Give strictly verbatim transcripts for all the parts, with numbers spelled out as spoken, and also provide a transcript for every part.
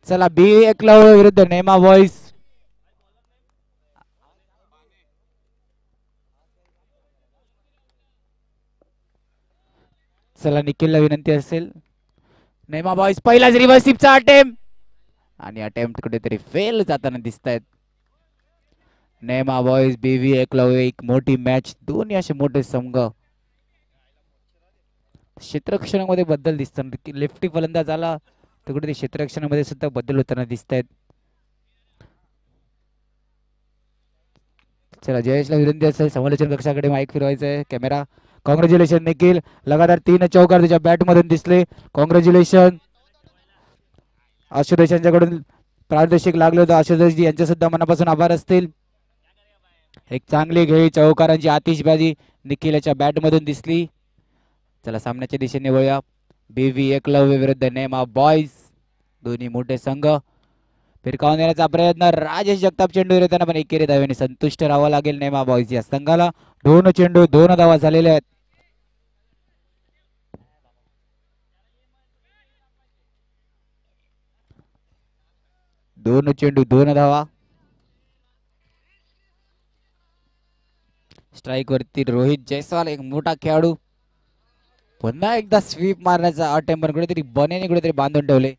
चला बी एकलव्य विरुद्ध नेमा बॉईज. चला निखिलला विनंती असेल. नेमा बॉईज पहिलाच रिव्हर्सिपचा अटेम्प्ट आणि अटेम्प्ट कुठेतरी फेल जाताना दिसत आहेत. नेमा बॉईज बीव्ही एकलव्य एक मोठी मॅच, दोन्ही असे मोठे संघ. क्षेत्ररक्षणामध्ये बदल दिसतात. लेफ्टी फलंदाज आला तर कुठेतरी क्षेत्ररक्षणामध्ये सुद्धा बदल होताना दिसत आहेत. चला जयेशला विनंती असेल समालोचन कक्षाकडे माईक फिरवायचं आहे. कॅमेरा. कॉंग्रॅच्युलेशन निखिल, लगातार तीन चौकार तुझ्या बॅट मधून दिसले. कॉंग्रॅच्युलेशन. आशुतोष यांच्याकडून पारितोषिक लागले होतं. आशुतोषजी यांचे सुद्धा मनापासून आभार असतील. एक चांगली खेळी चौकारांची आतिषबाजी निखिलच्या बॅट मधून दिसली. चला सामन्याच्या दिशेने वळूया. बीव्ही एकलव्य विरुद्ध नेमा बॉईज, दोन्ही मोठे संघ. फिरकावून देण्याचा प्रयत्न. राजेश जगताप चेंडू येताना पण एकेरी धावेने संतुष्ट राहावं लागेल नेमा बॉईज या संघाला. दोन चेंडू दोन धावा झालेल्या आहेत. दोन चेंडू दोन धावा. स्ट्राईक वरती रोहित जयस्वाल, एक मोठा खेळाडू. पुन्हा एकदा स्वीप मारण्याचा अटेम्प्ट कुठेतरी बनेने कुठेतरी बांधून ठेवले.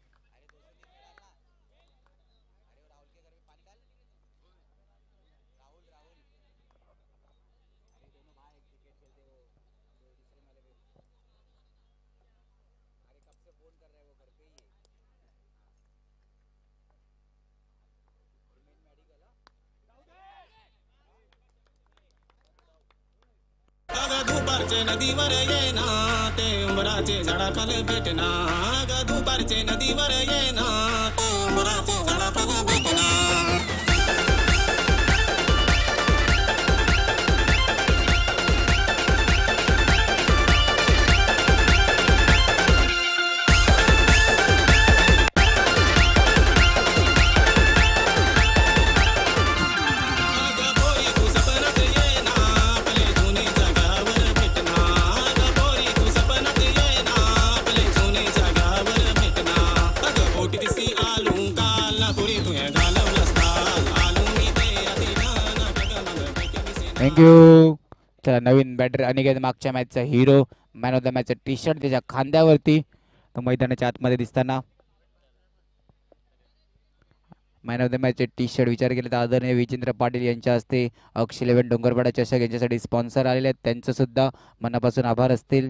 दुपारचे नदीवर येना ते उंबराचे झाडाखाली भेटना. दुपारचे नदीवर येना ते उंबराचे झाडाखाली भेटना. थँक्यू. चला नवीन बॅटर अनिकेत, मागच्या मॅचचा हिरो, मॅन ऑफ द मॅचचा टी शर्ट त्याच्या खांद्यावरती तो मैदानाच्या आतमध्ये दिसताना. मॅन ऑफ द मॅचचे टी शर्ट विचार केला तर आदरणीय विजेंद्र पाटील यांच्या हस्ते अक्ष इलेव्हन डोंगरपाडा चषक यांच्यासाठी स्पॉन्सर आलेले आहेत. त्यांचं सुद्धा मनापासून आभार असतील.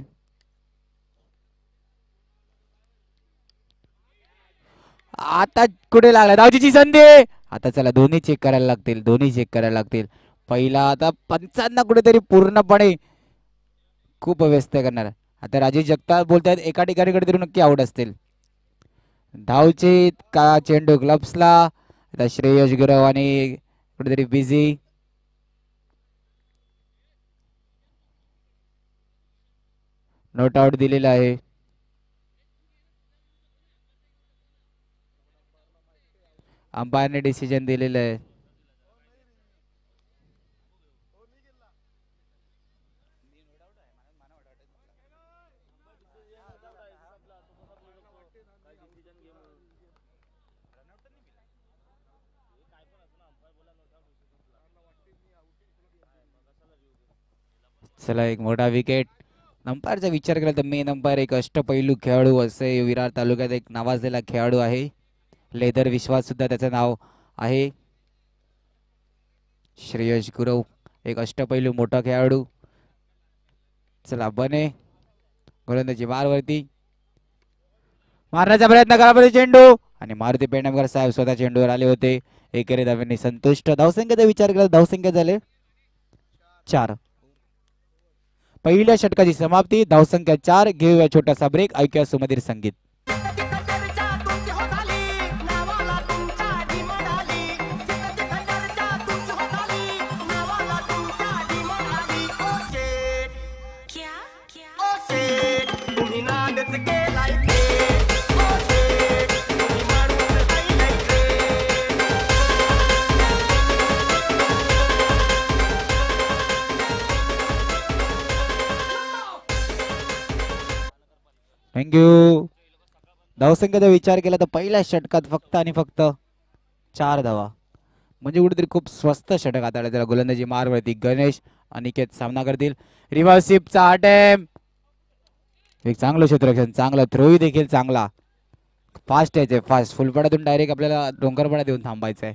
आता कुठे लागला धावचीची संधी. आता चला दोन्ही चेक करायला लागतील, दोन्ही चेक करायला लागतील. पहिला आता पंचांना कुठेतरी पूर्णपणे खूप व्यस्त करणार. आता राजेश जगताप बोलतात एका ठिकाणी कुठेतरी नक्की आउट असतील. धावचे का चेंडू ग्लब्सला. आता श्रेयस गुरव आणि कुठेतरी बिझी. नोट आउट दिलेला आहे. अंपायरने डिसिजन दिलेलं आहे. चला एक मोठा विकेट. अंपायरचा विचार केला तर मेन अंपायर एक अष्टपैलू खेळाडू असे विरार तालुक्यात एक नावाजलेला खेळाडू आहे. लेदर विश्वास सुद्धा त्याचं नाव आहे. श्रेयस गुरव एक अष्टपैलू मोठा खेळाडू. चला बने गोलंदाजी बारवरती मारण्याचा प्रयत्न करा चेंडू आणि मारुती पेंढारकर साहेब स्वतः चेंडूवर आले होते. एकेरी धावांनी संतुष्ट. धावसंख्येचा विचार केला धावसंख्या झाले चार. पहिल्या षटकाची समाप्ती. धावसंख्या चार. घेऊया छोटासा ब्रेक. ऐकूया सुमधीर संगीत. थँक्यू. धावसंख्येचा विचार केला तर पहिल्या षटकात फक्त आणि फक्त चार धावा, म्हणजे कुठेतरी खूप स्वस्त षटक हाताळले. त्याला गोलंदाजी मारवरती गणेश अनिकेत सामना करतील. रिव्हर्सिपचा अटेम्प्ट, एक चांगलं क्षेत्ररक्षण, चांगला थ्रोही देखील चांगला. फास्ट यायचंय, फास्ट फुलपडातून डायरेक्ट आपल्याला डोंगरपडा देऊन थांबायचंय.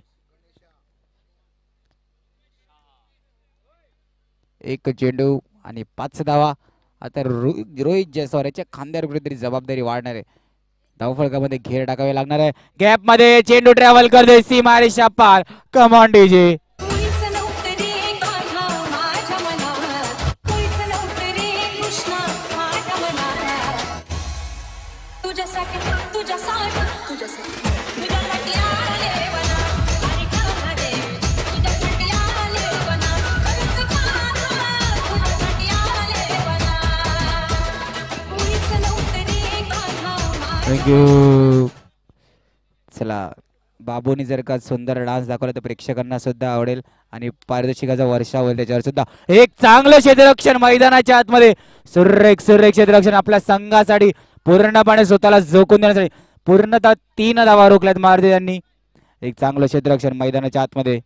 एक चेंडू आणि पाच धावा. आता रोहित जयस्वाल याच्या खांद्यावर कुठेतरी जबाबदारी वाढणार आहे. धावफलकामध्ये घेर टाकावे लागणार आहे. गॅप मध्ये चेंडू ट्रॅव्हल करतोय सीमारेषा पार. Come on DJ. थँक्यू. चला, बाबूनी जर का सुंदर डान्स दाखवला तर प्रेक्षकांना सुद्धा आवडेल आणि पारितोषिकाचा वर्षा होईल त्याच्यावर सुद्धा. एक चांगलं क्षेत्ररक्षण मैदानाच्या आतमध्ये, सुरेख सुरेख क्षेत्ररक्षण आपल्या संघासाठी पूर्णपणे स्वतःला झोकून देण्यासाठी. पूर्णतः तीन धावा रोखल्यात मारुती यांनी. एक चांगलं क्षेत्ररक्षण मैदानाच्या आतमध्ये.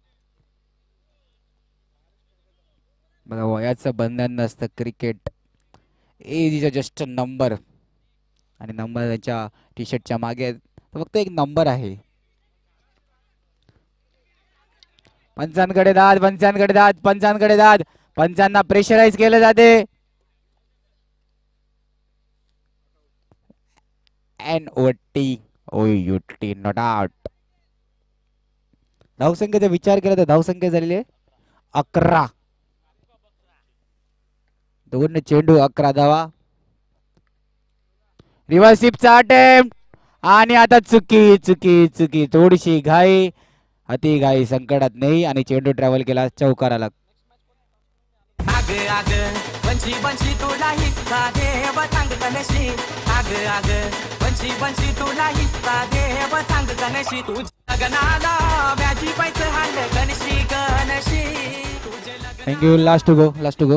बघा, वयाचं बंधन नसतं. Cricket age is a just number, आणि नंबर त्यांच्या टी शर्टच्या मागे फक्त एक नंबर आहे. पंचांकडे दाद, पंचांकडे दाद, पंचांकडे दाद. पंचांना प्रेशराईज केलं जाते. N O T O U T not out. धावसंख्येचा विचार केला तर धावसंख्या झालेली आहे अकरा. दोन चेंडू अकरा धावा. रिव्हर्सिपचा अटेम्प्ट, आणि आता चुकी चुकी चुकी थोडीशी घाई, अति घाई संकटात नाही, आणि चेंडू ट्रॅव्हल केला चौकाराला. आग आग बंशी बंशी तुला हिस्सा देव सांग गणशी. आग आग बंशी बंशी तुला हिस्सा देव सांग गणशी. तू लग्नाला व्याजी पैसे हाल गणशी गणशी. Thank you. Last to go, last to go.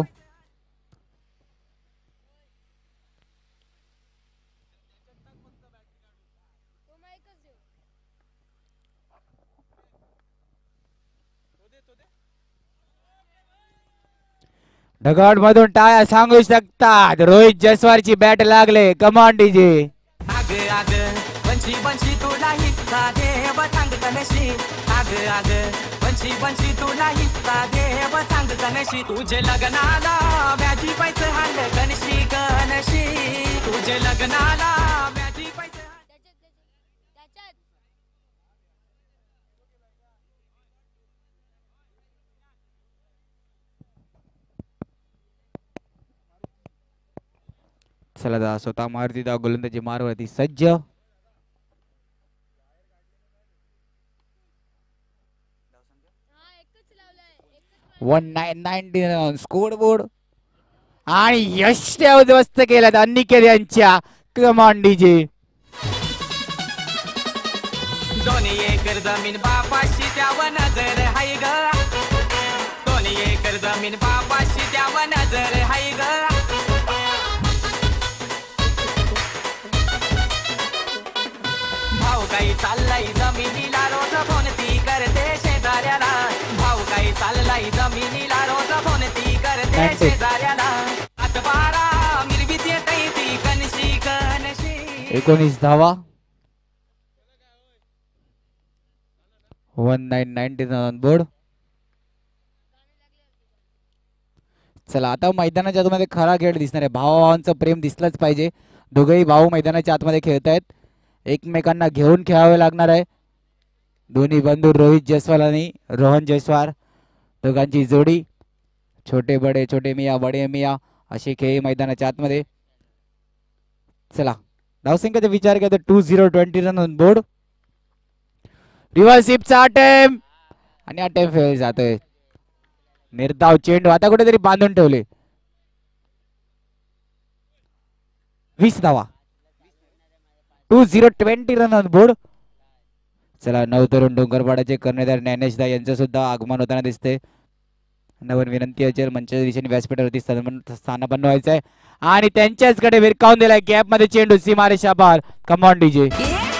ढगाड मधून टाळ्या सांगू शकतात. रोहित जयस्वालची बॅट लागले. कमान डीजे. आग आग बंशी बंशी तुला हिस्सा देव सांग गणशी. आग आग बंशी बंशी तुला हिस्सा देव सांग गणशी. तुझे लग्नाला व्याजी पैसे हाल गणशी गणशी. तुझे लग्नाला व्याजी पैसे. चला दा स्वतः मारुती दा गोलंदाजी मारवरती सज्ज. One nine ninety scoreboard, आणि यश उद्ध्वस्त केल्यात अनिकेत यांच्या. कमान डीजे. दोन्ही एकर जमीन बापाशी द्यावं नजर हाय ग. दोन्ही एकर जमीन बापाशी द्यावं नजर हाय ग. भाऊ काही चाललाय जमिनीला रोज फोन ती करते शेजाऱ्याला. भाऊ काही चाललाय जमिनीला रोज फोन ती करते शेजाऱ्याला. आत बारा मिरवीत येते ती कणशी कणशी. एकोणीस धावा. One nine ninety board. चला, आता मैदानाच्या आतमध्ये खरा खेळ दिसणार आहे. भावाभावांचं प्रेम दिसलंच पाहिजे. दोघेही भाऊ मैदानाच्या आतमध्ये खेळत आहेत. एकमेकांना घेऊन खेळावे लागणार आहे. दोन्ही बंधू रोहित जयस्वाल आणि रोहन जयस्वाल, दोघांची जोडी. छोटे बडे छोटे मिया बडे मिया असे खेळ मैदानाच्या आतमध्ये. चला, धावसंख्येचा विचार केला तर two zero twenty run on board. रिव्हर्सिपचा अटेम्प्ट, आणि अटेम्प्ट फेल जातोय. निर्धाव चेंडू आता कुठेतरी बांधून ठेवले. वीस धावा. Two zero twenty run on board. चला, नऊ तरुण डोंगरपाड्याचे कर्णधार ज्ञानेश दा यांचं सुद्धा आगमन होताना दिसते. नवीन विनंती असेल मंचाच्या दिशेने व्यासपीठावरती स्थान बनवायचं आहे आणि त्यांच्याचकडे विरकावून दिलाय गॅप मध्ये चेंडू सीमारेषा पार. Come on DJ.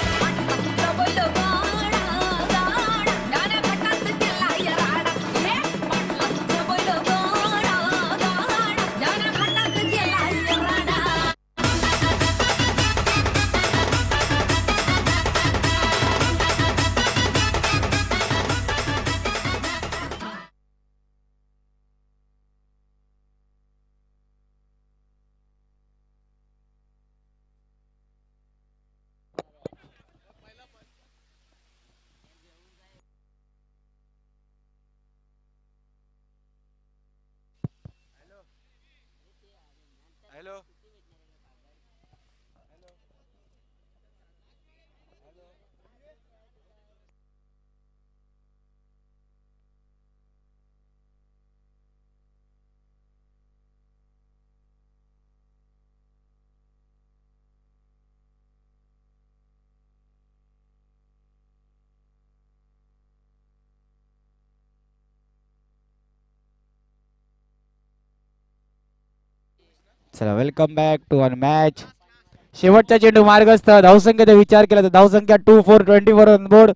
चला welcome back to one match. शेवटचा चेंडू मार्गस्थ. धावसंख्येचा विचार केला तर धावसंख्या two four twenty four on board.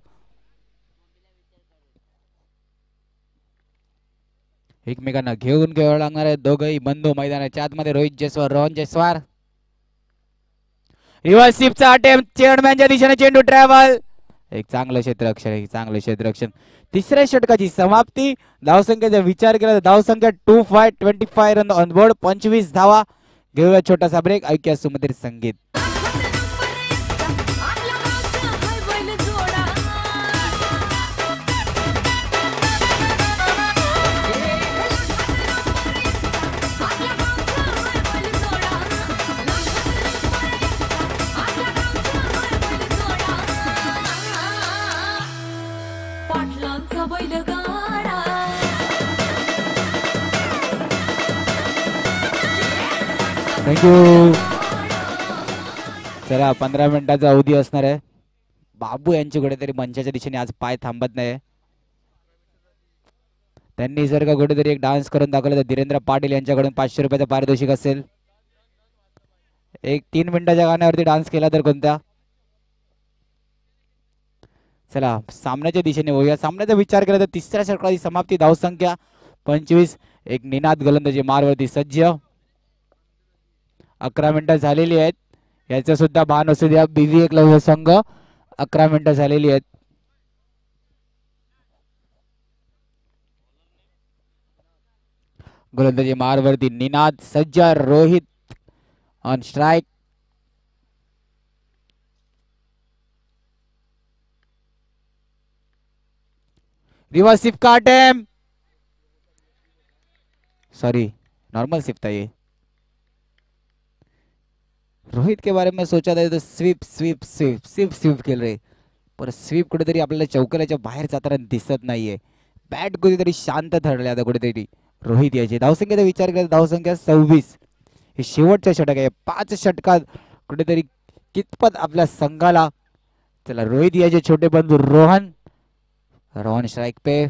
एकमेकांना घेऊन खेळायला लागणार आहे दोघही बंधू मैदानाच्या आतमध्ये. रोहित जयस्वाल, रोहन जयस्वाल. रिव्हर्स स्वीपचा अटेम्प्ट. चेअरमॅनच्या दिशेने चेंडू ट्रॅव्हल. एक चांगलं क्षेत्ररक्षण, एक चांगलं क्षेत्ररक्षण. तिसऱ्या षटकाची समाप्ती. धावसंख्येचा विचार केला तर धावसंख्या two five twenty five run on board. पंचवीस धावा. घेऊया छोटासा ब्रेक. ऐक्या सुमधुर संगीत. थँक्यू. चला पंधरा मिनिटाचा अवधी असणार आहे. बाबू यांची कुठेतरी मंचाच्या दिशेने आज पाय थांबत नाही. त्यांनी जर का कुठेतरी एक डान्स करून दाखवला तर धीरेंद्र पाटील यांच्याकडून पाचशे रुपयाचा पारितोषिक असेल. एक तीन मिनिटाच्या गाण्यावरती डान्स केला तर कोणत्या. चला सामन्याच्या दिशेने होऊया. सामन्याचा विचार केला तर तिसऱ्या षटकाची समाप्ती. धावसंख्या पंचवीस. एक निनाद गोलंदाजी मारवरती सज्ज. अकरा मिनिटं झालेली आहेत. याचं सुद्धा भान असू द्या. बीव्ही एकलव्य संघ अकरा मिनिटं झालेली आहेत. गोलंदाजी मारवरती निनाद सज्ज. Rohit on strike. Reverse sweep का अटेम्प्ट. सॉरी नॉर्मल स्वीप था ये. रोहित के बारे में सोचा था तो sweep sweep sweep sweep sweep खेल रहे पर स्वीप कुठेतरी आपल्याला चौकल्याच्या बाहेर जाताना दिसत नाहीये. बॅट कुठेतरी शांत ठरले आता कुठेतरी रोहित याचे. धावसंख्येचा विचार केला धावसंख्या सव्वीस. हे शेवटचं षटक आहे. पाच षटकात कुठेतरी कितपत आपल्या संघाला. चला रोहित याचे छोटे बंधू रोहन. रोहन स्ट्राइक पे.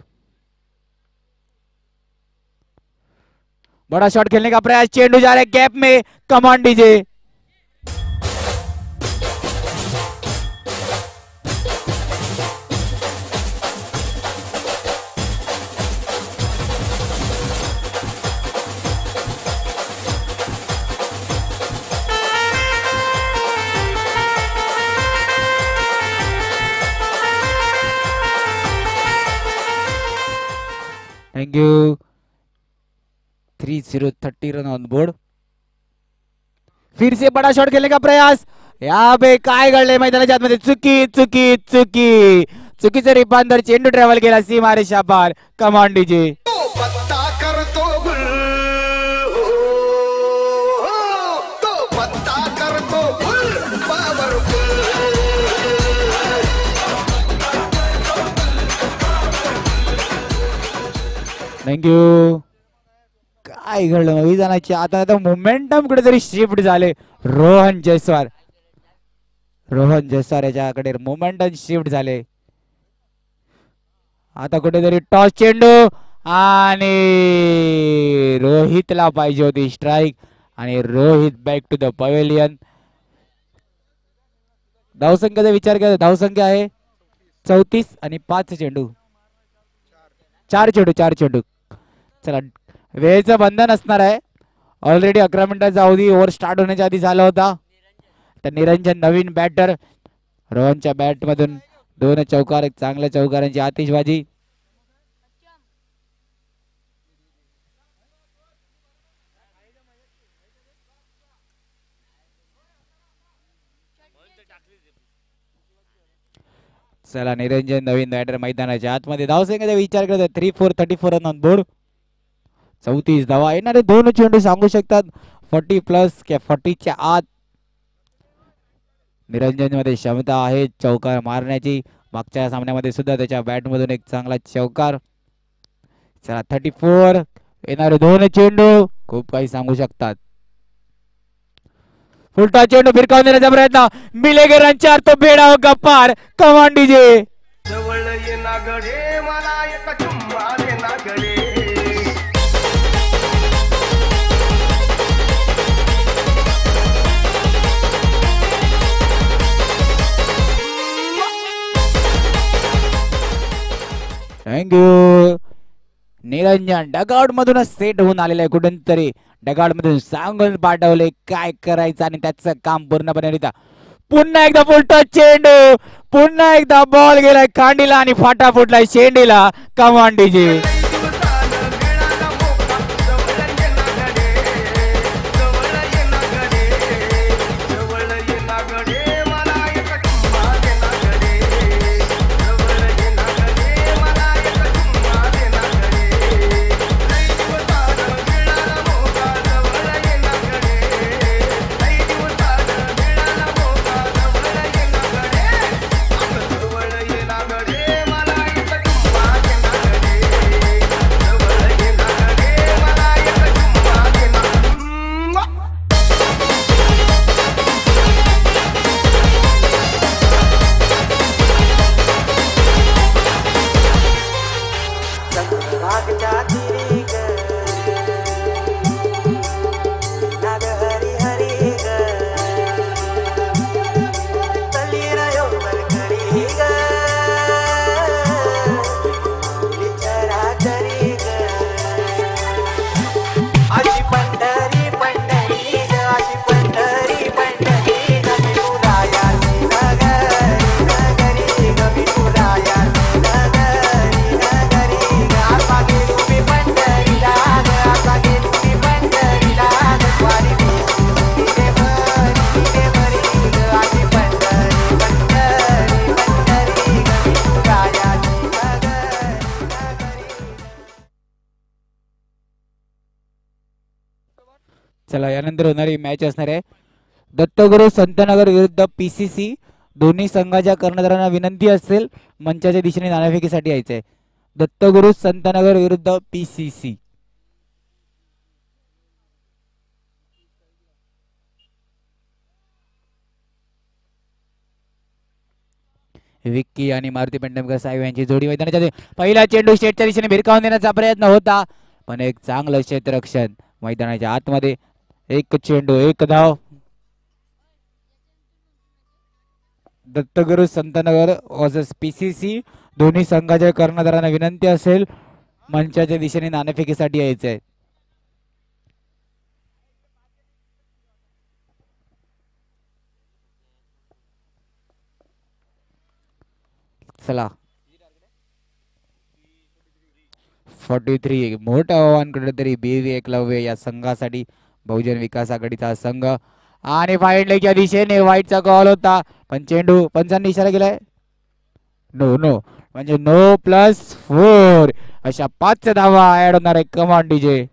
बड़ा शॉट खेलने का प्रयास. चेंडू जा रहा है गैप में. Come on DJ. Thank you. Three zero thirty run on board. फिर से बड़ा शॉट खेलने का प्रयास. यहाँ पे काय घडले मैदानाच्या आतमध्ये. चुकी चुकी चुकी चुकीचं रूपांतर. चेंडू ट्रॅव्हल केला सीमारेषा पार. Come on DJ. थँक्यू. काय घडलं मैदानाची आता आता मोमेंटम कुठेतरी शिफ्ट झाले. रोहन जयस्वाल रोहन जयस्वाल याच्याकडे मोमेंटम शिफ्ट झाले. आता कुठेतरी टॉस. चेंडू आणि रोहितला पाहिजे होती स्ट्राईक आणि Rohit back to the pavilion. धावसंख्येचा विचार केला धावसंख्या आहे चौतीस आणि पाच चेंडू चार चेंडू चार चेंडू. चला वेळेचं बंधन असणार आहे. ऑलरेडी अकरा मिनिटाचा अवधी ओव्हर स्टार्ट होण्याच्या आधी झाला होता. तर निरंजन नवीन बॅटर रोहनच्या बॅट मधून दोन चौकार एक चांगल्या चौकारांची आतिषबाजी. चला निरंजन नवीन बॅटर मैदानाच्या आतमध्ये धावसंख्येचा विचार करतात three four thirty four run on board. चौतीस धावा येणारे दोन चेंडू सांगू शकतात फोर्टी प्लस किंवा फोर्टीच्या आत. निरंजन मध्ये क्षमता आहे चौकार मारण्याची. मागच्या सामन्यामध्ये सुद्धा त्याच्या बॅट मधून एक चांगला चौकार. चला थर्टी फोर येणारे दोन चेंडू खूप काही सांगू शकतात. फुलटा चेंडू फिरकावून देण्याचा प्रयत्न मिलेगरांच्या तो भेडाव गप्पार कमान डीजे. जवळ ये ना गडे मला एक चुम्मा दे ना गडे. थँक्यू. निरंजन डगआउट मधूनच सेट होऊन आलेला आहे कुठूनतरी डगआउट मधून सांगून पाठवले काय करायचं आणि त्याचं काम पूर्णपणे रित्या. पुन्हा एकदा फुलटा चेंडू पुन्हा एकदा बॉल गेलाय कांडीला आणि फाटा फुटलाय शेंडीला कमान डीजे. चला यानंतर होणारी मॅच असणार आहे दत्तगुरु संतनगर विरुद्ध पीसीसी. दोन्ही संघाच्या कर्णधारांना विनंती असेल मंचाच्या दिशेने नाणेफेकीसाठी यायचंय. दत्तगुरु संतनगर विरुद्ध पीसीसी. विक्की आणि मारुती पेंडमकर साहेब यांची जोडी मैदानाच्या पहिला चेंडू शेटच्या दिशेने भिरकावून देण्याचा प्रयत्न होता पण एक चांगलं क्षेत्ररक्षण मैदानाच्या आतमध्ये. एक चेंडू एक धाव. Dattaguru Santnagar versus PCC. दोन्ही संघाच्या कर्णधारांना विनंती असेल मंचाच्या दिशेने नाणेफेकीसाठी यायचंय. चला फोर्टी थ्री मोठं आव्हान कुठेतरी बीव्ही एकलव्य या संघासाठी बहुजन विकास आघाडीचा संघ. आणि फाईंडच्या दिशेने वाईटचा कॉल होता पण चेंडू पंचांनी इशारा केलाय नो नो म्हणजे नो प्लस फोर अशा पाच धावा ऍड होणार आहे कमान डीजे.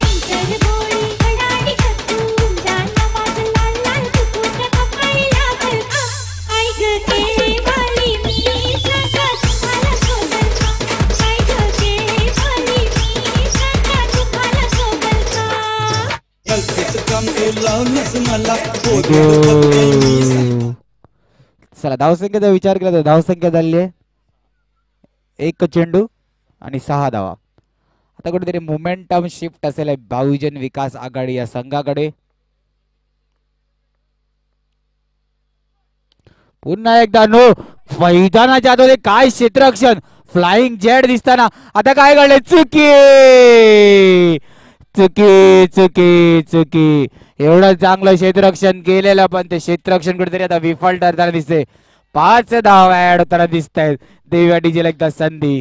चला धावसंख्येचा विचार केला तर धावसंख्या झाली आहे एक चेंडू आणि सहा धावा. आता कुठेतरी मोमेंटम शिफ्ट असेल बहुजन विकास आघाडी या संघाकडे. पुन्हा एकदा नो मैदानाच्या आतमध्ये काय क्षेत्ररक्षण फ्लाइंग जेट दिसताना. आता काय घडले चुकी चुकी चुकी चुकी. एवढं चांगलं क्षेत्ररक्षण केलेलं पण ते क्षेत्ररक्षण कुठेतरी आता विफल ठरताना दिसते. पाच धावा ऍड होताना दिसत आहेत. देव्या डीजेला एकदा संधी.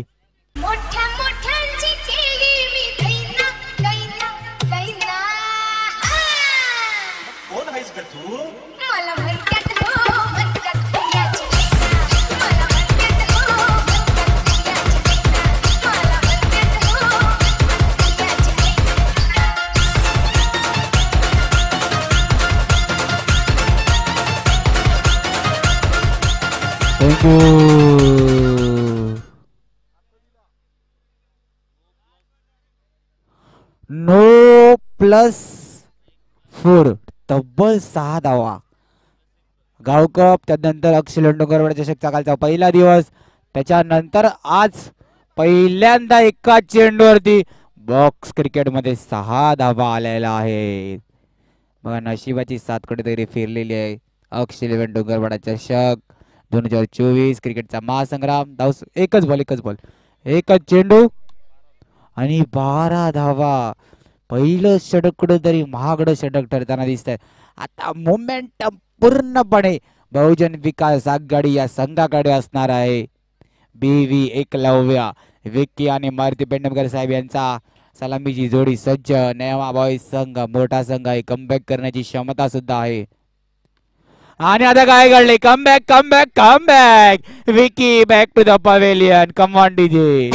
नो प्लस फोर तब्बल सहा धावा. गावकप त्यानंतर अक्षय लोंढोकर चषकचा कालचा पहिला दिवस. त्याच्यानंतर आज पहिल्यांदा एका चेंडूवरती बॉक्स क्रिकेट मध्ये सहा धावा आलेला आहे. बघा नशिबाची साथ कुठेतरी फिरलेली आहे. अक्षय लोंढोकर चषक दोन हजार चोवीस क्रिकेटचा महासंग्राम. धाव एकच बॉल एकच बॉल एकच चेंडू आणि बारा धावा. पहिलं षटक कुठेतरी महागडं षटक ठरताना दिसत आहे. आता मोमेंटम पूर्णपणे बहुजन विकास आघाडी या संघाकडे असणार आहे. बी व्ही एकलव्य विक्की आणि मारुती पेंडमकर साहेब यांचा सलामीची जोडी सज्ज. नेमा बॉईज संघ मोठा संघ आहे. कमबॅक करण्याची क्षमता सुद्धा आहे. आणि आता काय घडले comeback comeback comeback. Vicky back to the pavilion. Come on DJ.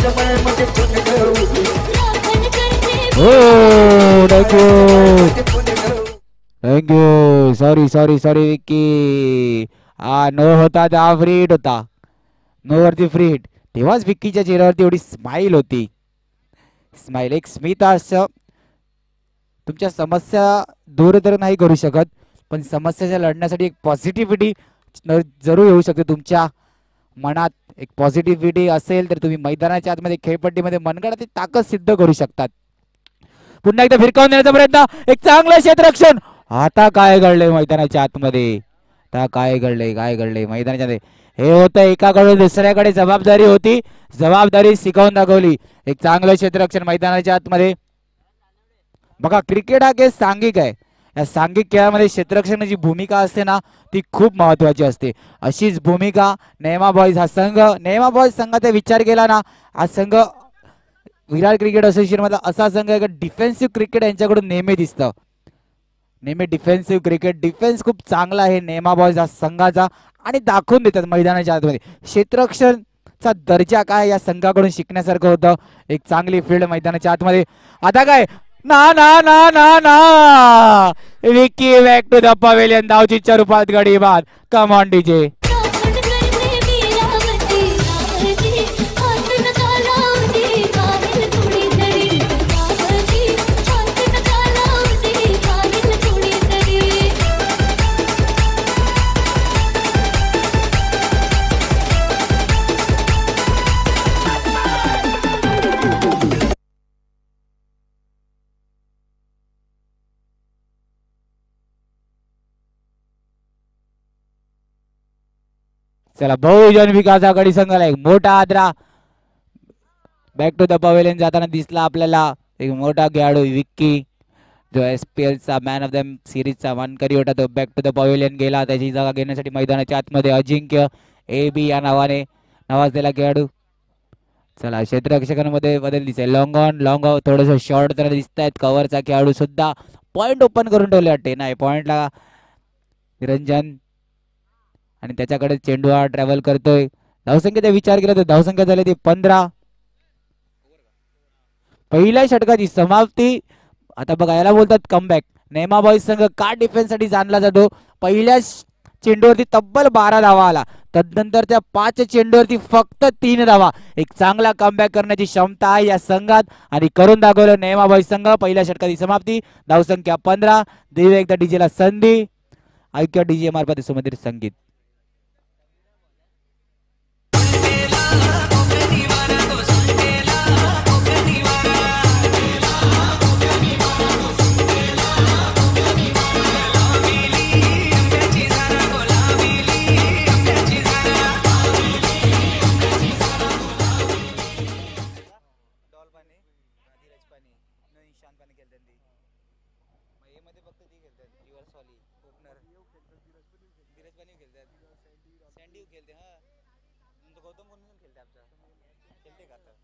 Thank you. Sorry sorry sorry Vicky. हा नो होता त्या फ्री हिट होता. नो वरती फ्री हिट. तेव्हाच विक्कीच्या चेहऱ्यावरती एवढी स्माइल होती. स्माइल एक स्मित असं. तुमच्या समस्या दूर तर नाही करू शकत पण समस्याच्या लढण्यासाठी एक पॉझिटिव्हिटी जरूर येऊ शकते. तुमच्या मनात एक पॉझिटिव्हिटी असेल तर तुम्ही मैदानाच्या आतमध्ये खेळपट्टीमध्ये मनगडाची ताकद सिद्ध करू शकतात. पुन्हा एकदा फिरकावून देण्याचा प्रयत्न. एक चांगलं क्षेत्ररक्षण. आता काय घडलंय मैदानाच्या आतमध्ये. आता काय घडलंय काय घडलंय मैदानाच्या आत. हे होतं एकाकडे दुसऱ्याकडे जबाबदारी होती. जबाबदारी शिकवून दाखवली. एक चांगलं क्षेत्ररक्षण मैदानाच्या आतमध्ये. बघा क्रिकेट हा खेळ सांघिक आहे. या सांघिक खेळामध्ये क्षेत्ररक्षणाची भूमिका असते ना ती खूप महत्वाची असते. अशीच भूमिका नेमा बॉईज हा संघ नेमा बॉईज संघाचा विचार केला ना हा संघ विराट क्रिकेट असोसिएशन मधला असा संघ आहे की डिफेन्सिव्ह क्रिकेट यांच्याकडून नेहमी दिसतं. नेहमी डिफेन्सिव्ह क्रिकेट डिफेन्स खूप चांगला आहे नेमा बॉईज हा संघाचा आणि दाखवून देतात मैदानाच्या आतमध्ये. क्षेत्ररक्षणचा दर्जा काय या संघाकडून शिकण्यासारखं होतं. एक चांगली फील्ड मैदानाच्या आतमध्ये. आता काय ना ना ना ना ना. Vicky back to the pavilion. धावचीच्या रूपात गडी बाद. Come on DJ. चला बहुजन विकास आघाडी संघाला एक मोठा आदरा. बॅक टू द पवेलियन जाताना दिसला आपल्याला एक मोठा खेळाडू विक्की जो एस पी एल चा मॅन ऑफ द सिरीजचा मानकरी होता. तो बॅक टू द पवेलियन गेला. त्याची जागा घेण्यासाठी मैदानाच्या आतमध्ये अजिंक्य ए बी या नावाने नावाजलेला खेळाडू. चला क्षेत्ररक्षकांमध्ये बदल दिसते. लॉंग ऑन लॉंग ऑन थोडंसं शॉर्ट तर दिसत आहेत. कव्हरचा खेळाडू सुद्धा पॉइंट ओपन करून ठेवले वाटते. नाही पॉइंटला निरंजन आणि त्याच्याकडे चेंडू हा ट्रॅव्हल करतोय. धावसंख्येचा विचार केला तर धावसंख्या झाली ती पंधरा. पहिल्या षटकाची समाप्ती. आता बघा याला बोलतात कमबॅक. नेमा बॉईज संघ का डिफेन्स साठी जाणला जातो. पहिल्या चेंडूवरती तब्बल बारा धावा आला. तदनंतर त्या पाच चेंडूवरती फक्त तीन धावा. एक चांगला कमबॅक करण्याची क्षमता आहे या संघात आणि करून दाखवलं नेमा बॉईज संघ. पहिल्या षटकाची समाप्ती. धावसंख्या पंधरा. देऊ एकदा डीजेला संधी. ऐक्य डीजे मार्फत सुमधुर संगीत. कोकणी वारा वाली ओपनर धीरज पण खेळतात सँडी खेळते हा तो गौतम कोण खेळते आमचा खेळते का आता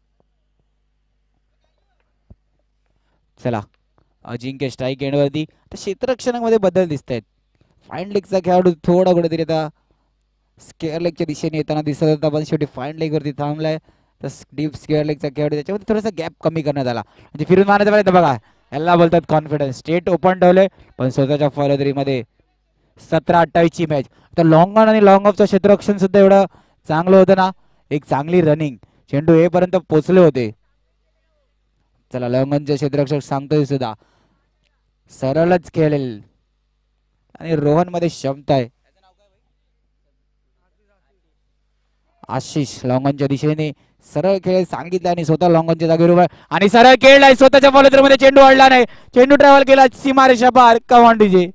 चला अजिंक्य स्ट्राईक एंडवरती आता क्षेत्ररक्षणामध्ये बदल दिसत आहेत फाईन लेगचा खेळाडू थोडा कुठेतरी आता स्केअर लेगच्या दिशेने येताना दिसत होता पण शेवटी फाईन लेगवरती थांबलाय तर डीप स्केअर लेगचा खेळाडू त्याच्यामध्ये थोडासा गॅप कमी करण्यात आला म्हणजे फिरून मारण्याचा प्रयत्न बघा याला बोलतात कॉन्फिडन्स स्टेट ओपन ठेवले पण स्वतःच्या फॉलोदरीमध्ये सतरा अठ्ठावीस ची मॅच तर लॉंग ऑन आणि लॉंग ऑफचं क्षेत्ररक्षण सुद्धा एवढं चांगलं होतं ना एक चांगली रनिंग चेंडू हे पर्यंत पोहोचले होते चला लॉंग ऑनचे क्षेत्ररक्षक सांगतोय सुद्धा सरळच खेळेल आणि रोहन मध्ये क्षमता आहे आशिष लॉंगॉनच्या दिशेने सरळ खेळ सांगितलं आणि स्वतः लॉंगॉनच्या जागेवर उभा आणि सरळ खेळलाय स्वतःच्या फॉलोदरीमध्ये चेंडू अडला नाही चेंडू ट्रॅव्हल केला सीमारेषा पार come on DJ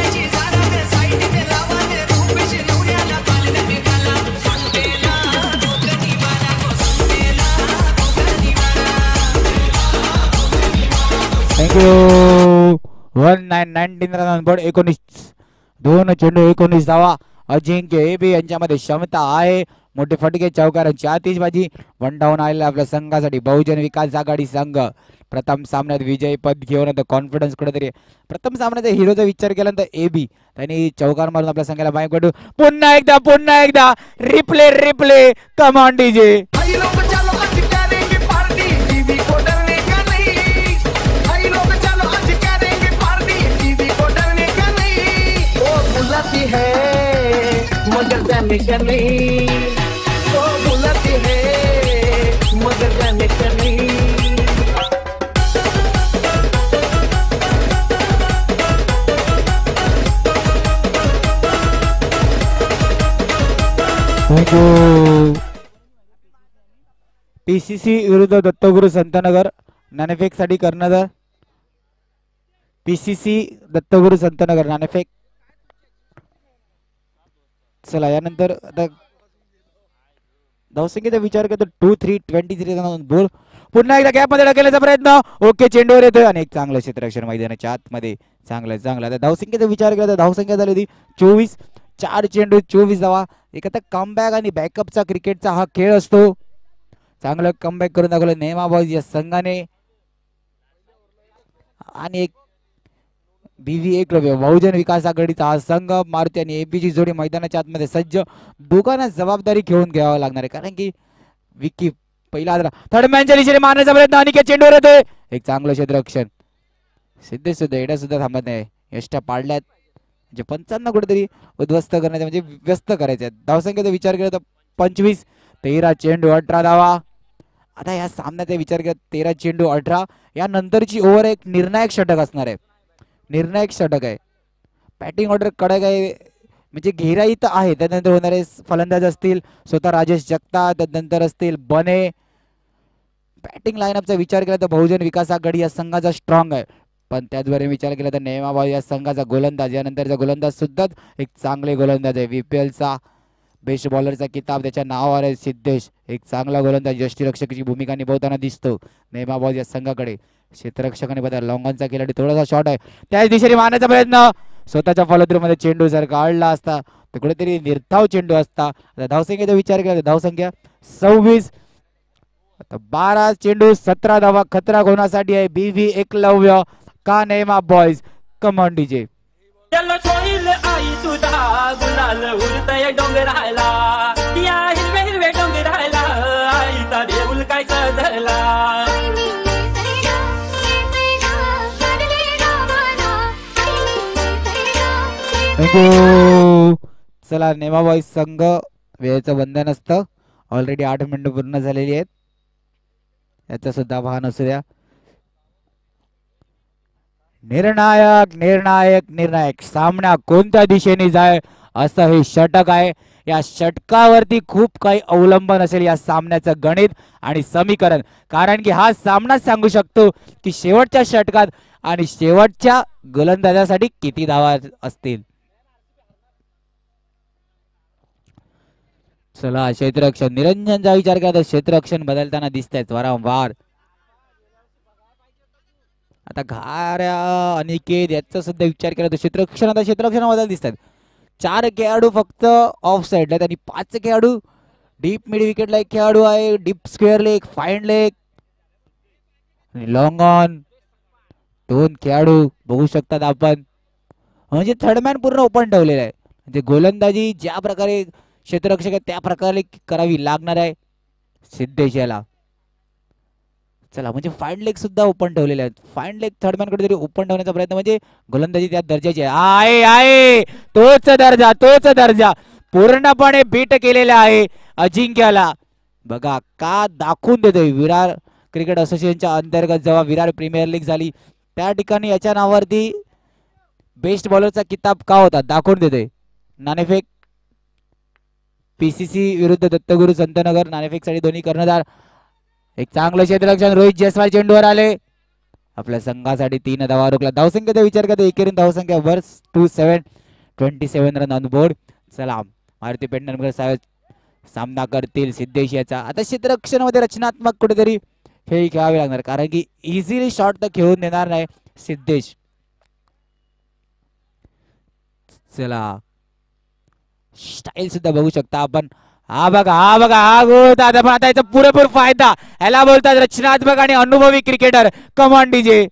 thank you one nine nineteen run एकोणीस दोन चेंडू एकोणीस धावा अजिंक्य ए बी यांच्यामध्ये क्षमता आहे मोठे फटके चौकारांची आतिषबाजी वन डाऊन आलेला आपल्या संघासाठी बहुजन विकास आघाडी संघ प्रथम सामन्यात विजयी पद घेऊन कॉन्फिडन्स कुठेतरी प्रथम सामन्याचा हिरोचा विचार केल्यानंतर ए बी त्यांनी चौकार मारून आपल्या संघाला बाहेर पडू पुन्हा एकदा पुन्हा एकदा रिप्ले रिप्ले कमांड डीजे मगर जाने का नहीं वो बुलाती है मगर जाने का नहीं पीसीसी विरुद्ध दत्तगुरु संतनगर नाणेफेक साठी कर्णधार पीसीसी दत्तगुरु संतनगर नाणेफेक चला यानंतर आता धावसंख्येचा विचार करतो टू थ्री ट्वेंटी थ्री बोल पुन्हा एकदा गॅप मध्ये ढकलण्याचा प्रयत्न ओके चेंडूवर येतोय आणि एक चांगलं क्षेत्ररक्षण मैदानाच्या आतमध्ये चांगलं चांगलं आता धावसंख्येचा विचार केला तर धावसंख्या झाली होती चोवीस चार चेंडू चोवीस धावा एक आता कमबॅक आणि बॅकअपचा क्रिकेटचा हा खेळ असतो चांगलं कमबॅक करून दाखवलं नेमा बॉयज या संघाने आणि एक बीव्ही एकलव्य बहुजन विकास आघाडीचा हा संघ मारुती आणि एबीची जोडी मैदानाच्या आतमध्ये सज्ज दोघांना जबाबदारी घेऊन घ्यावं लागणार आहे कारण की विकी पहिला थर्ड मॅनच्या दिशेने मारण्याचा प्रयत्न आणि चेंडूवर येतोय एक चांगलं क्षेत्ररक्षण सिद्धेश सुद्धा एडा सुद्धा थांबत नाही यष्टा पाडल्यात म्हणजे पंचांना कुठेतरी उद्ध्वस्त करण्याचा म्हणजे व्यस्त करायचे धावसंख्येचा विचार केला तर पंचवीस तेरा चेंडू अठरा धावा आता या सामन्याचा विचार केला तेरा चेंडू अठरा या नंतरची ओव्हर एक निर्णायक षटक असणार आहे निर्णायक षटक आहे बॅटिंग ऑर्डर कडक आहे म्हणजे घेराई तर आहे त्यानंतर होणारे फलंदाज असतील स्वतः राजेश जगताप त्यानंतर असतील बने बॅटिंग लाईनअपचा विचार केला तर बहुजन विकास आघाडी या संघाचा स्ट्रॉंग आहे पण त्याद्वारे विचार केला तर नेमाबाई या संघाचा गोलंदाज यानंतरचा गोलंदाज सुद्धा एक चांगले गोलंदाज आहे व्हीपीएलचा बेस्ट बॉलरचा किताब त्याच्या नावावर आहे सिद्धेश एक चांगला गोलंदाज यष्टीरक्षकाची भूमिका निभवताना दिसतो नेमाबाई या संघाकडे क्षेत्ररक्षकाने बदल लॉंगॉनचा खेळाडू थोडासा शॉट आहे त्याच दिशेने मारण्याचा प्रयत्न स्वतःच्या फॉलोथ्रूमध्ये चेंडू जर काढला असता तर कुठेतरी निर्धाव चेंडू असता धावसंख्येचा विचार केला तर धावसंख्या सव्वीस आता बारा चेंडू सतरा धावा खतरा होण्यासाठी आहे बीव्ही एकलव्य का नेमा बॉयज कमॉन डीजे आई तुझा गुलाल उडतय डोंगराला या हिरवे हिरवे डोंगराला आईचा देऊल काय सजला चला नेमा बॉयज संघ वेळेचं बंधन असतं ऑलरेडी आठ मिनिटं पूर्ण झालेली आहेत याचा सुद्धा भान असू द्या निर्णायक निर्णायक निर्णायक सामना कोणत्या दिशेने जाय असं हे षटक आहे या षटकावरती खूप काही अवलंबन असेल या सामन्याचं गणित आणि समीकरण कारण की हा सामना सांगू शकतो की शेवटच्या षटकात आणि शेवटच्या गोलंदाजासाठी किती धावा असतील चला क्षेत्ररक्षण निरंजनचा विचार केला तर क्षेत्ररक्षण बदलताना दिसत आहेत वारंवार आता घाऱ्या अनिकेत याचा सुद्धा विचार केला तर क्षेत्ररक्षण आता क्षेत्ररक्षणामध्ये दिसतात. चार खेळाडू फक्त ऑफ साईडला आहेत आणि पाच खेळाडू डीप मिड विकेटला एक खेळाडू आहे, डीप स्क्वेअरला एक, फाईंड लेग आणि लॉंग ऑन दोन खेळाडू बघू शकतात आपण. म्हणजे थर्डमॅन पूर्ण ओपन ठेवलेला आहे. म्हणजे गोलंदाजी ज्या प्रकारे क्षेत्ररक्षक आहे त्या प्रकारे करावी लागणार आहे सिद्धेश याला. चला म्हणजे फाईंड लेग सुद्धा ओपन ठेवलेले आहेत. फाईंड लेग थर्डमॅन कडे तरी ओपन ठेवण्याचा प्रयत्न म्हणजे गोलंदाजी त्या दर्जाची आहे. आहे तोच दर्जा तोच दर्जा पूर्णपणे बीट केलेला आहे अजिंक्याला. बघा का दाखवून देतोय. विरार क्रिकेट असोसिएशनच्या अंतर्गत जेव्हा विरार प्रीमियर लीग झाली त्या ठिकाणी याच्या नावावरती बेस्ट बॉलरचा किताब का होता दाखवून देतोय. नाणेफेक पीसीसी विरुद्ध दत्तगुरु संतनगर नाणेफेक साठी दोन्ही कर्णधार. एक चांगलं क्षेत्ररक्षण रोहित जयस्वाल चेंडूवर आले. आपल्या संघासाठी तीन धावा रोखला. धावसंख्येचा विचार करता एकेरीन धावसंख्या वर्स two seven twenty seven run on board. चला मारुती पेडणेकर साहेब सामना करतील सिद्धेश याचा. आता क्षेत्ररक्षणामध्ये रचनात्मक कुठेतरी खेळ खेळावे लागणार कारण की इझिली शॉट तर खेळून देणार नाही सिद्धेश. चला स्टाईल सुद्धा बघू शकता आपण. हा बघा हा बघा हा बोलतात पण आता याचा पुरेपूर फायदा याला बोलतात रचनात्मक आणि अनुभवी क्रिकेटर. कमांड डीजे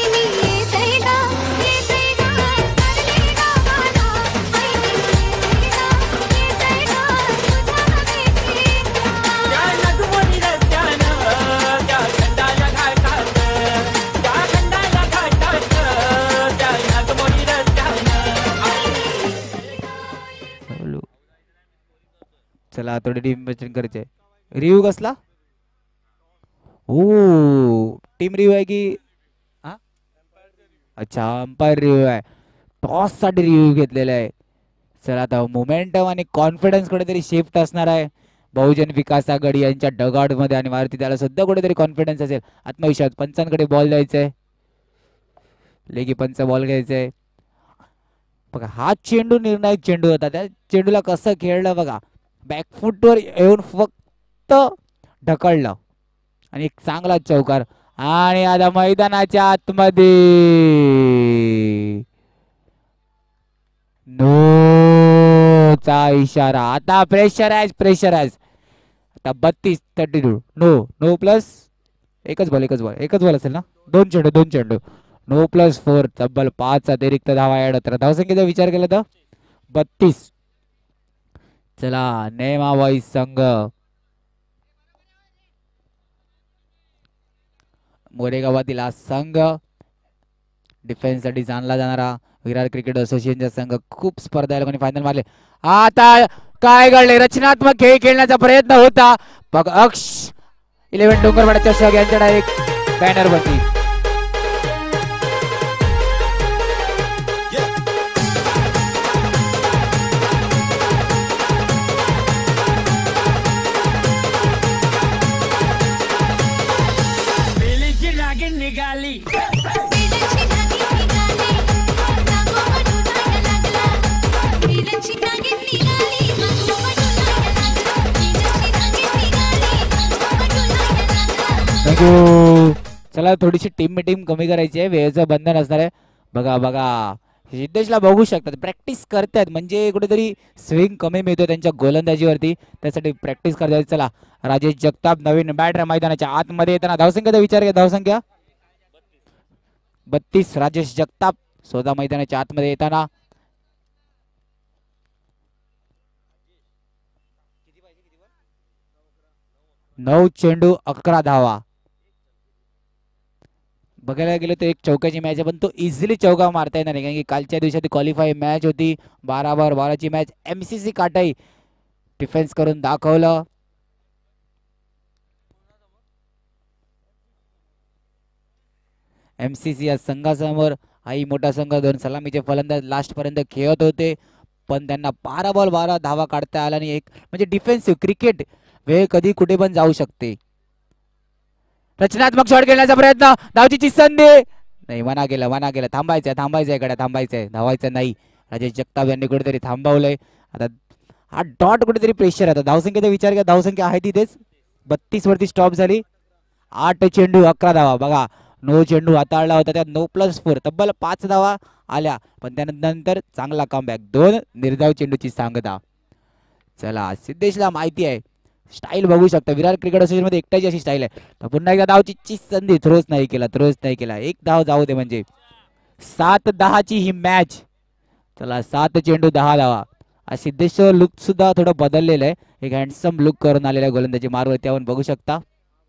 चला थोडी टीम करायचे. रिव्ह्यू कसला हो टीम रिव्ह्यू आहे की हा अच्छा अंपायर रिव्ह्यू आहे. टॉस साठी रिव्ह्यू घेतलेला आहे. चला आता मोमेंटम आणि कॉन्फिडन्स कुठेतरी शिफ्ट असणार आहे बहुजन विकास आघाडी यांच्या डगआउट मध्ये आणि मारुती त्याला सुद्धा कुठेतरी कॉन्फिडन्स असेल आत्मविश्वास. पंचांकडे बॉल द्यायचाय लेगी पंच बॉल घ्यायचंय. बघा हा चेंडू निर्णायक चेंडू होता. त्या चेंडूला कसं खेळलं बघा. बॅकफुटवर येऊन फक्त ढकललं आणि एक चांगला चौकार. आणि आता मैदानाच्या आतमध्ये नो चा इशारा. आता प्रेशराइज प्रेशराइज आता बत्तीस thirty two no no plus एकच बॉल एकच बॉल एकच बॉल असेल ना. दोन चेंडू दोन चेंडू नो प्लस फोर तब्बल पाच अतिरिक्त धावा ऍड होतात. धावसंख्येचा विचार केला तर बत्तीस. चला नेमावाई संघ मोरेगावातील हा संघ डिफेन्स साठी जाणला जाणारा विरार क्रिकेट असोसिएशनचा संघ. खूप स्पर्धा या लोकांनी फायनल मारले. आता काय घडले रचनात्मक खेळ खेळण्याचा प्रयत्न होता. बघ अक्ष इलेव्हन डोंगरवाड्याच्या शॉग यांच्या डायरेक्ट बॅनर वरती. चला थोडीशी टीम टीम कमी करायची आहे. वेळेचं बंधन असणार आहे. बघा बघा सिद्धेशला बघू शकतात प्रॅक्टिस करतात म्हणजे कुठेतरी स्विंग कमी मिळतो त्यांच्या गोलंदाजीवरती त्यासाठी प्रॅक्टिस करतात. चला राजेश जगताप नवीन बॅटर मैदानाच्या आतमध्ये येताना. धावसंख्येचा विचार घ्या. धावसंख्या बत्तीस. राजेश जगताप स्वतः मैदानाच्या आतमध्ये येताना. नऊ चेंडू अकरा धावा. बघायला गेलो तर एक चौकाची मॅच आहे पण तो इझिली चौका मारता येणार नाही कारण की कालच्या दिवसात क्वालिफाय मॅच होती. बारा बार बाराची मॅच. एमसीसी काटाई डिफेन्स करून दाखवलं. एमसीसी या संघासमोर हाही मोठा संघ. दोन सलामीचे फलंदाज लास्ट पर्यंत खेळत होते पण त्यांना बारा बॉल बारा धावा काढता आला आणि एक म्हणजे डिफेन्सिव्ह क्रिकेट वेळ कधी कुठे पण जाऊ शकते. रचनात्मक शॉट खेळण्याचा प्रयत्न. धावचीची संधी नाही. मना केलं मना केलं. थांबायचंय थांबायचंय कडे थांबायचंय धावायचं नाही. राजेश जगताप यांनी कुठेतरी थांबवलंय. आता हा डॉट कुठेतरी प्रेशर आता. धावसंख्येचा विचार केला धावसंख्या आहे तिथेच बत्तीस वरती स्टॉप झाली. आठ चेंडू अकरा धावा. बघा नो चेंडू हाताळला होता त्यात नो प्लस फोर तब्बल पाच धावा आल्या पण त्यानंतर चांगला कमबॅक दोन निर्धाव चेंडूची सांगता. चला सिद्धेशला माहिती आहे स्टाईल बघू शकता विराट क्रिकेट असोसिएशन मध्ये एकट्याची अशी स्टाईल आहे. तर पुन्हा एकदा धावची संधी थ्रोच नाही केला थ्रोच नाही केला एक धाव जाऊ दे म्हणजे सात दहाची ही मॅच. चला सात चेंडू दहा धावा. सिद्धेश्वर लुक सुद्धा थोडं बदललेलं आहे एक हँडसम लुक करून आलेला आहे गोलंदाजी मारवरती आपण बघू शकता.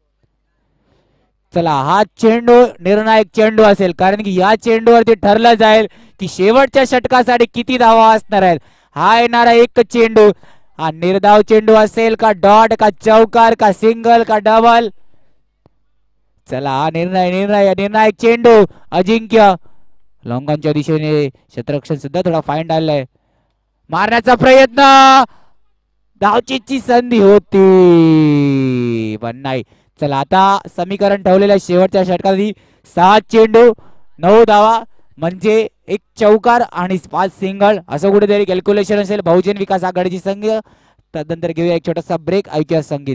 चला हा चेंडू निर्णायक चेंडू असेल कारण की या चेंडूवरती ठरलं जाईल की शेवटच्या षटकासाठी किती धावा असणार आहेत. हा येणारा एक चेंडू हा निर्धाव चेंडू असेल का डॉट का चौकार का सिंगल का डबल. चला हा निर्णय निर्णय निर्णायक चेंडू अजिंक्य लॉंगॉनच्या दिशेने क्षेत्ररक्षण सुद्धा थोडा फाईंड आलाय मारण्याचा प्रयत्न धावचीची संधी होती पण नाही. चला आता समीकरण ठेवलेलं आहे शेवटच्या षटकात सात चेंडू नऊ धावा म्हणजे एक चौकार आणि पाच सिंगल असं कुठेतरी कॅल्क्युलेशन असेल बहुजन विकास आघाडीची संघ. त्यानंतर घेऊया एक छोटासा ब्रेक ऐकूया संगीत.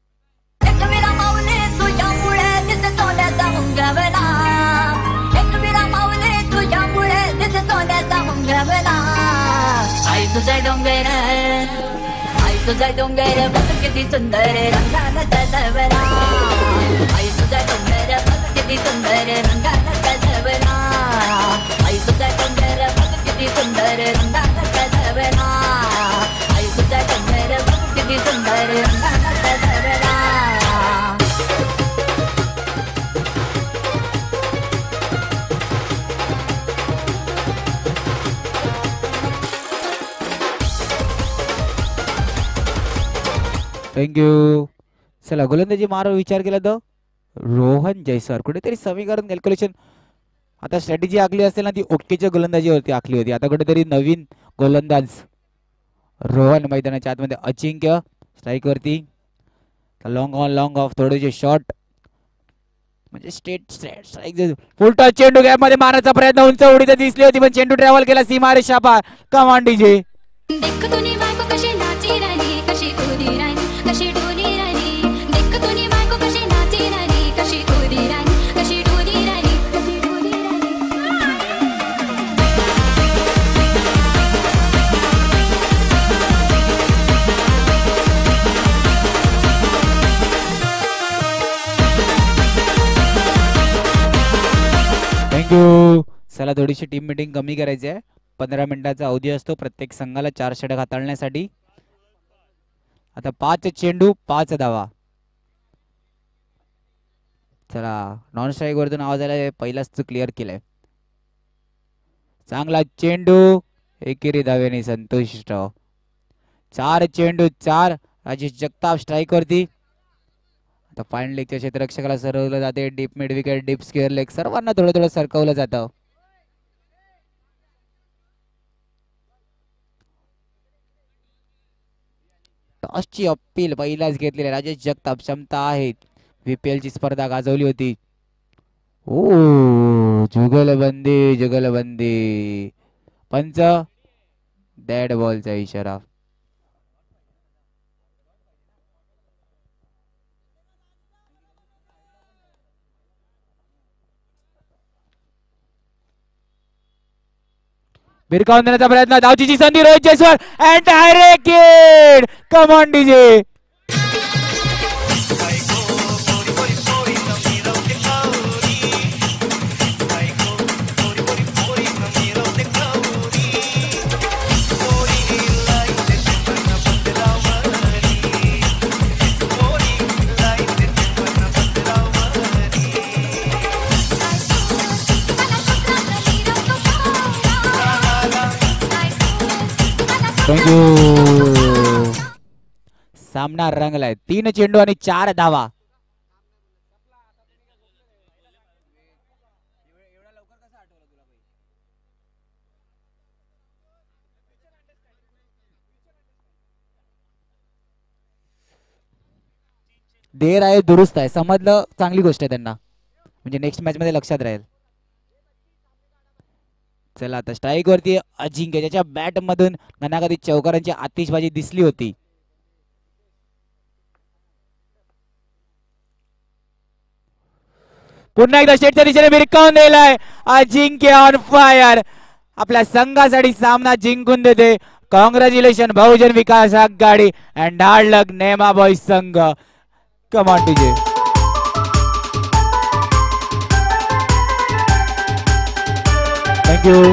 आई तुझा डोंगर आई तुझा डोंगर बघ किती सुंदर रंगाला सजवला. आई तुझा डोंगर बघ किती सुंदर रंगाला सजवला. आई तुझा डोंगर बघ किती सुंदर रंगाला सजवला. आई तुझा डोंगर बघ किती सुंदर रंगाला सजवला. थँक्यू. चला गोलंदाजी मार विचार केला तर रोहन जयस्वाल कुठेतरी समीकरण कॅल्क्युलेशन आता स्ट्रॅटेजी आखली असेल ना ती ओकेच्या गोलंदाजीवरती आखली होती. आता कुठेतरी नवीन गोलंदाज रोहन मैदानाच्या आतमध्ये अजिंक्य स्ट्राईक वरती लॉंग ऑन लॉंग ऑफ थोडेसे शॉट म्हणजे स्टेट स्ट्राईक फुल टच चेंडू गॅप मध्ये मारण्याचा प्रयत्न उंच उडीत दिसली होती पण चेंडू ट्रॅव्हल केला सीमा रे शापा कमांड डीजे. देख तुनी बायको कशी नाची राणी कशी कुदी राणी कशी डोली राणी. देख तुनी बायको कशी नाची राणी कशी कुदी राणी कशी डोली राणी कशी डोली राणी. थँक्यू. चला थोडीशी टीम मीटिंग कमी करायची आहे. पंधरा मिनिटाचा अवधी असतो प्रत्येक संघाला चार षटक हाताळण्यासाठी. आता पाच चेंडू पाच धावा. चला नॉन स्ट्राईक वरतून आवाज आला पहिलाच क्लिअर केलाय. चांगला चेंडू एकेरी धावेने संतुष्ट. चार चेंडू चार. राजेश जगताप स्ट्राईक वरती. आता फाईन लेगच्या क्षेत्ररक्षकाला सरवलं जाते deep mid wicket deep square leg सर्वांना थोडं थोडं सरकवलं जातं. टॉसची अपील पहिलाच घेतलेली राजेश जगताप क्षमता आहे व्हीपीएल ची स्पर्धा गाजवली होती. ओ जुगलबंदी जुगलबंदी पंच डेड बॉलचा इशारा. भिरकावून देण्याचा प्रयत्न धावचीची संधी Rohit Jaiswal and direct hit come on DJ. सामना रंगलाय तीन चेंडू आणि चार धावा. देर आहे दुरुस्त आहे समजलं चांगली गोष्ट आहे त्यांना म्हणजे नेक्स्ट मॅच मध्ये लक्षात राहील. चला आता स्ट्राईक वरती अजिंक्य ज्याच्या बॅट मधून घणाघाती चौकारांची आतिषबाजी दिसली होती. पुन्हा एकदा शेटच्या दिशेने भिरकावून दिलाय. अजिंक्य ऑन फायर आपल्या संघासाठी सामना जिंकून देते. Congratulation Bahujan Vikas Aghadi and hard luck नेमा बॉय संघ. कमान डीजे. थँक्यू.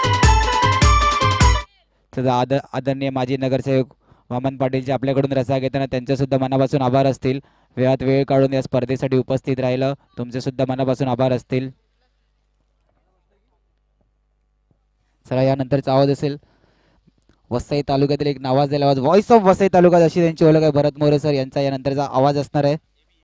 आद आदरणीय माजी नगरसेवक वामन पाटीलचे आपल्याकडून रसा घेताना त्यांचे सुद्धा मनापासून आभार असतील. वेळात वेळ काढून या स्पर्धेसाठी उपस्थित राहिलं तुमचे सुद्धा मनापासून आभार असतील. चला यानंतरचा आवाज असेल वसई तालुक्यातील एक नावाजलेला आवाज व्हॉइस ऑफ वसई तालुका अशी त्यांची ओळख आहे. भरत मोरे सर यांचा यानंतरचा आवाज असणार आहे.